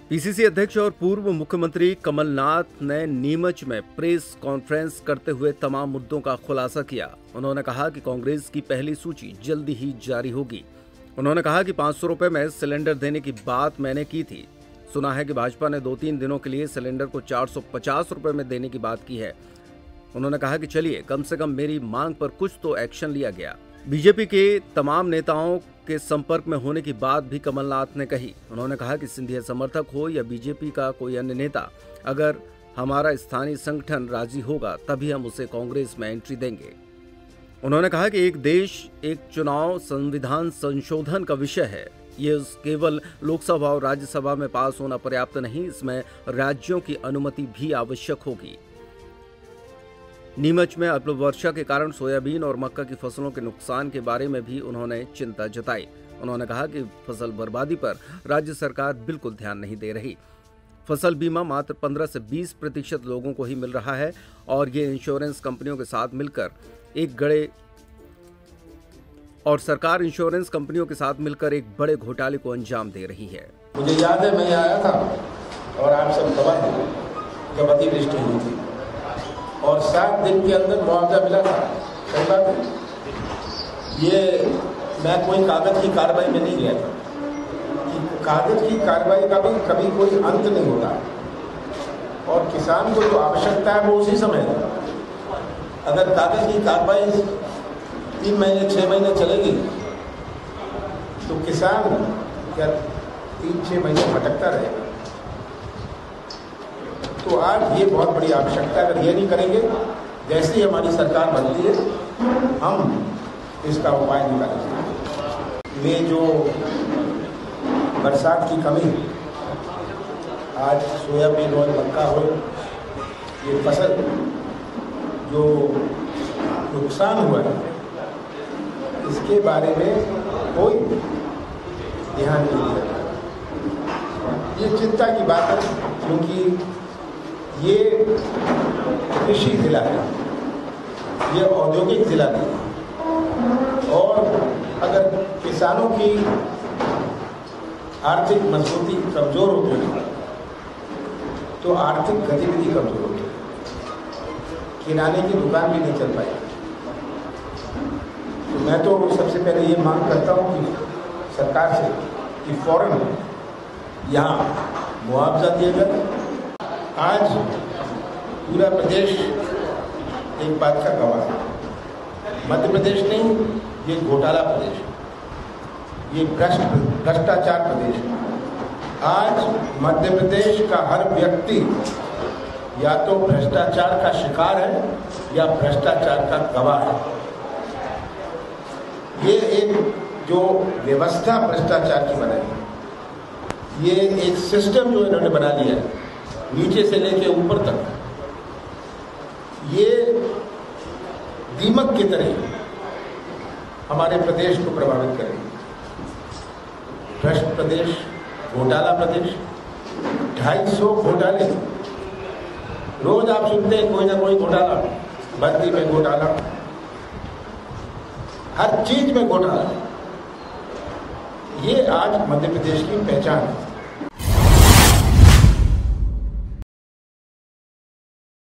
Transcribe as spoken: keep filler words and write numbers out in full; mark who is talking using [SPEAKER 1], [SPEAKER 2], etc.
[SPEAKER 1] PCC अध्यक्ष और पूर्व मुख्यमंत्री कमलनाथ ने नीमच में प्रेस कॉन्फ्रेंस करते हुए तमाम मुद्दों का खुलासा किया। उन्होंने कहा कि कांग्रेस की पहली सूची जल्दी ही जारी होगी। उन्होंने कहा कि पाँच सौ रुपए में सिलेंडर देने की बात मैंने की थी। सुना है कि भाजपा ने दो तीन दिनों के लिए सिलेंडर को चार सौ पचास रुपए में देने की बात की है। उन्होंने कहा कि चलिए कम से कम मेरी मांग पर कुछ तो एक्शन लिया गया। बीजेपी के तमाम नेताओं के संपर्क में होने की बात भी कमलनाथ ने कही। उन्होंने कहा कि सिंधिया समर्थक हो या बीजेपी का कोई अन्य नेता, अगर हमारा स्थानीय संगठन राजी होगा तभी हम उसे कांग्रेस में एंट्री देंगे। उन्होंने कहा कि एक देश एक चुनाव संविधान संशोधन का विषय है। ये केवल लोकसभा और राज्यसभा में पास होना पर्याप्त नहीं, इसमें राज्यों की अनुमति भी आवश्यक होगी। नीमच में अल्प वर्षा के कारण सोयाबीन और मक्का की फसलों के नुकसान के बारे में भी उन्होंने चिंता जताई। उन्होंने कहा कि फसल बर्बादी पर राज्य सरकार बिल्कुल ध्यान नहीं दे रही। फसल बीमा मात्र पंद्रह से बीस प्रतिशत लोगों को ही मिल रहा है और ये इंश्योरेंस कंपनियों के साथ मिलकर एक बड़े और सरकार इंश्योरेंस कंपनियों के साथ मिलकर एक बड़े घोटाले को अंजाम दे रही है।
[SPEAKER 2] मुझे याद है, मैं आया था और आप सब गवाह हैं जब अतिवृष्टि हुई थी और सात दिन के अंदर मुआवजा मिला था। सही बात है, ये मैं कोई कागज की कार्रवाई में नहीं गया था कि कागज की कार्रवाई का भी कभी कोई अंत नहीं होता और किसान को जो आवश्यकता है वो उसी समय है। अगर कागज की कार्रवाई तीन महीने छः महीने चलेगी तो किसान क्या तीन छः महीने भटकता रहेगा। तो आज ये बहुत बड़ी आवश्यकता, अगर ये नहीं करेंगे, जैसे ही हमारी सरकार बनती है हम इसका उपाय निकालेंगे। ये जो बरसात की कमी, आज सोयाबीन हो मक्का हो, ये फसल जो नुकसान हुआ है इसके बारे में कोई ध्यान नहीं दिया। ये चिंता की बात है क्योंकि ये कृषि जिला है, ये औद्योगिक जिला नहीं, और अगर किसानों की आर्थिक मजबूती कमजोर होती है तो आर्थिक गतिविधि कमजोर होती है, किराने की दुकान भी नहीं चल पाएगी। तो मैं तो सबसे पहले ये मांग करता हूँ कि सरकार से कि फौरन यहाँ मुआवजा दिया जाए। आज पूरा प्रदेश एक बात का गवाह है। मध्य प्रदेश नहीं, ये घोटाला प्रदेश है, ये भ्रष्ट भ्रष्टाचार प्रदेश है। आज मध्य प्रदेश का हर व्यक्ति या तो भ्रष्टाचार का शिकार है या भ्रष्टाचार का गवाह है। ये एक जो व्यवस्था भ्रष्टाचार की बनाई है, ये एक सिस्टम जो इन्होंने बना लिया है नीचे से लेके ऊपर तक, ये दीमक की तरह हमारे प्रदेश को प्रभावित करेगी। भ्रष्ट प्रदेश, घोटाला प्रदेश, ढाई सौ घोटाले रोज आप सुनते हैं, कोई ना कोई घोटाला, भर्ती में घोटाला, हर चीज में घोटाला। ये आज मध्य प्रदेश की पहचान है।